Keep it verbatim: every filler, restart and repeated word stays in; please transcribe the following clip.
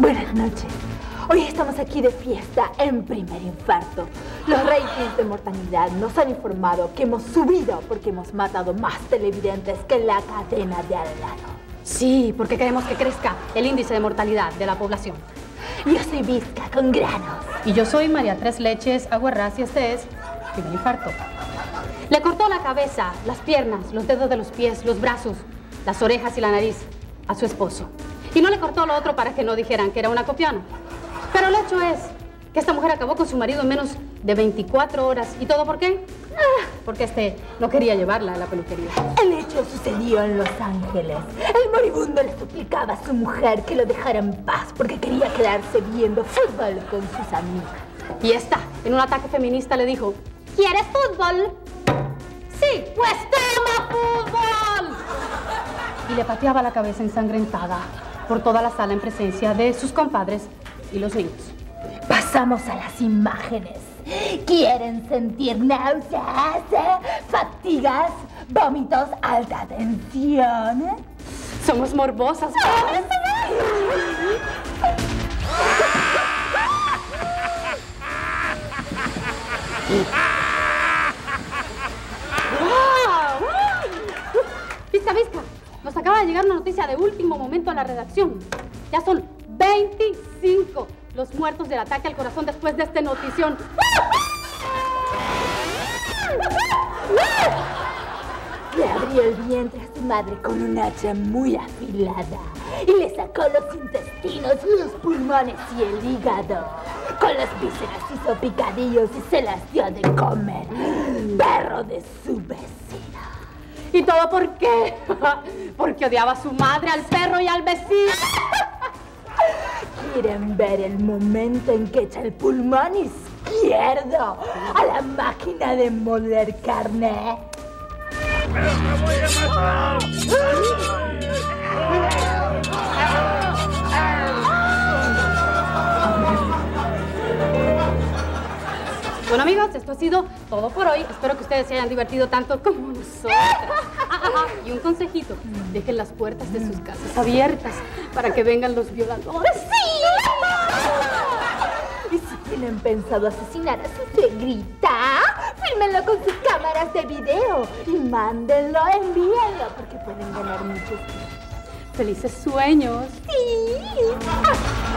Buenas noches. Hoy estamos aquí de fiesta en Primer Infarto. Los ratings de mortalidad nos han informado que hemos subido porque hemos matado más televidentes que la cadena de al lado. Sí, porque queremos que crezca el índice de mortalidad de la población. Yo soy Vizca con granos. Y yo soy María Tres Leches Aguarrás y este es Primer Infarto. Le cortó la cabeza, las piernas, los dedos de los pies, los brazos, las orejas y la nariz a su esposo. Y no le cortó lo otro para que no dijeran que era una copiona. Pero el hecho es que esta mujer acabó con su marido en menos de veinticuatro horas. ¿Y todo por qué? Ah, porque este no quería llevarla a la peluquería. El hecho sucedió en Los Ángeles. El moribundo le suplicaba a su mujer que lo dejara en paz porque quería quedarse viendo fútbol con sus amigas. Y esta, en un ataque feminista, le dijo: ¿quieres fútbol? Sí, pues toma fútbol. Y le pateaba la cabeza ensangrentada por toda la sala en presencia de sus compadres y los niños. Pasamos a las imágenes. ¿Quieren sentir náuseas, fatigas, vómitos, alta tensión? Somos morbosas. Vizca, Vizca, nos acaba de llegar una noticia de último momento a la redacción. Ya son veinticinco los muertos del ataque al corazón después de esta notición. Le abrió el vientre a su madre con un hacha muy afilada y le sacó los intestinos, los pulmones y el hígado. Con las vísceras hizo picadillos y se las dio de comer. Perro de su vecina. ¿Y todo por qué? Porque odiaba a su madre, al perro y al vecino. ¿Quieren ver el momento en que echa el pulmón izquierdo a la máquina de moler carne? ¡Pero te voy a matar! Bueno, amigos, esto ha sido todo por hoy. Espero que ustedes se hayan divertido tanto como nosotras. Ah, ah, ah, y un consejito: dejen las puertas de sus casas abiertas para que vengan los violadores. ¡Sí! Y si tienen pensado asesinar a su suegrita, fírmenlo con sus cámaras de video y mándenlo, envíenlo, porque pueden ganar muchos. ¡Felices sueños! ¡Sí!